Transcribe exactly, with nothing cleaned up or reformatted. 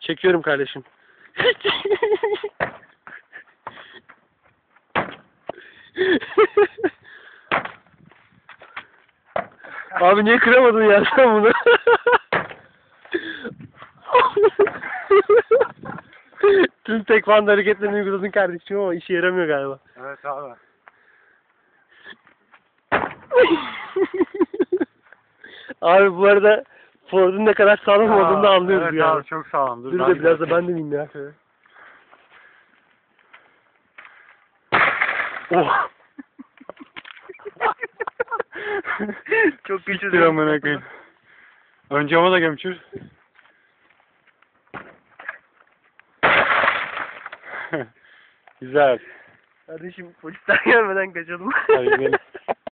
Çekiyorum kardeşim. Abi niye kıramadın ya sen bunu? Tüm tekvando hareketlerini uyguladın kardeşim ama işe yaramıyor galiba. Evet abi. Abi bu arada Ford'un ne kadar sağlam olduğunu da anlıyoruz evet yani. abi çok sağlam. Dur, Dur ben da biraz da bakayım. ben deneyeyim ya. Oh. Çok güçlü amına koyayım. Önce ama da gömçür. Güzel. Kardeşim polisten gelmeden kaçalım. Hadi gidelim.